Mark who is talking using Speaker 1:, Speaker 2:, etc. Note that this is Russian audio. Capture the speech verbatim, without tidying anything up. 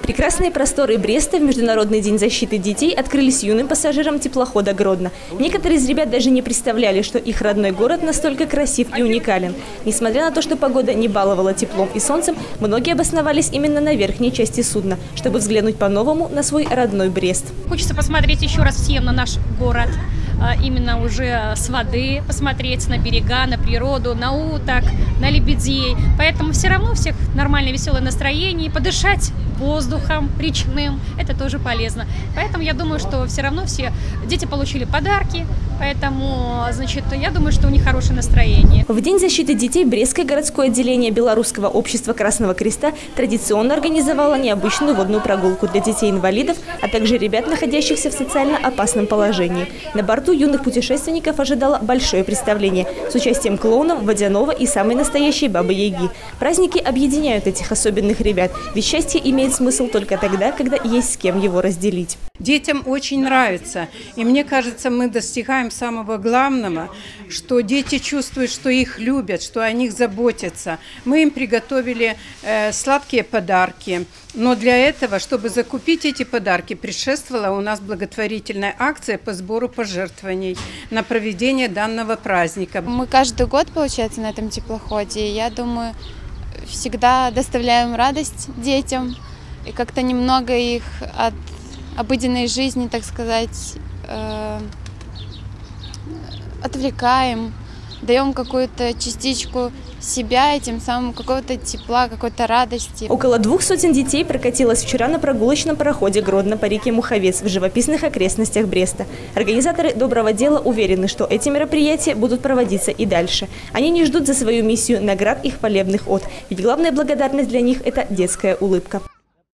Speaker 1: Прекрасные просторы Бреста в Международный день защиты детей открылись юным пассажирам теплохода «Гродно». Некоторые из ребят даже не представляли, что их родной город настолько красив и уникален. Несмотря на то, что погода не баловала теплом и солнцем, многие обосновались именно на верхней части судна, чтобы взглянуть по-новому на свой родной Брест.
Speaker 2: Хочется посмотреть еще раз всем на наш город. Именно уже с воды, посмотреть на берега, на природу, на уток, на лебедей. Поэтому все равно у всех нормальное, веселое настроение. Подышать воздухом речным – это тоже полезно. Поэтому я думаю, что все равно все дети получили подарки. Поэтому, значит, я думаю, что у них хорошее настроение.
Speaker 1: В День защиты детей Брестское городское отделение Белорусского общества Красного Креста традиционно организовало необычную водную прогулку для детей-инвалидов, а также ребят, находящихся в социально опасном положении. На борту юных путешественников ожидало большое представление с участием клоунов, водяного и самой настоящей Бабы-Яги. Праздники объединяют этих особенных ребят, ведь счастье имеет смысл только тогда, когда есть с кем его разделить.
Speaker 3: Детям очень нравится, и мне кажется, мы достигаем самого главного, что дети чувствуют, что их любят, что о них заботятся. Мы им приготовили э, сладкие подарки, но для этого, чтобы закупить эти подарки, предшествовала у нас благотворительная акция по сбору пожертвований на проведение данного праздника.
Speaker 4: Мы каждый год, получается, на этом теплоходе, и я думаю, всегда доставляем радость детям и как-то немного их от обыденной жизни, так сказать, э, отвлекаем, даем какую-то частичку себя и тем самым какого-то тепла, какой-то радости.
Speaker 1: Около двух сотен детей прокатилось вчера на прогулочном пароходе «Гродно» по реке Муховец в живописных окрестностях Бреста. Организаторы доброго дела уверены, что эти мероприятия будут проводиться и дальше. Они не ждут за свою миссию наград и хвалебных от, ведь главная благодарность для них – это детская улыбка.